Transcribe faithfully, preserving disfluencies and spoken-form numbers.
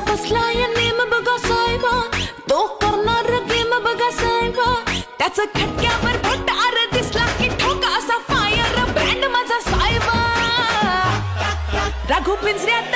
कसला या नेम बघा साहेबा, तो करणार गेम बघा साहेबा. त्याचं खटक्यावर भट आर दिसला की ठोका असा फायर ब्रँड माझा साहेबा. राघू पिंजऱ्यात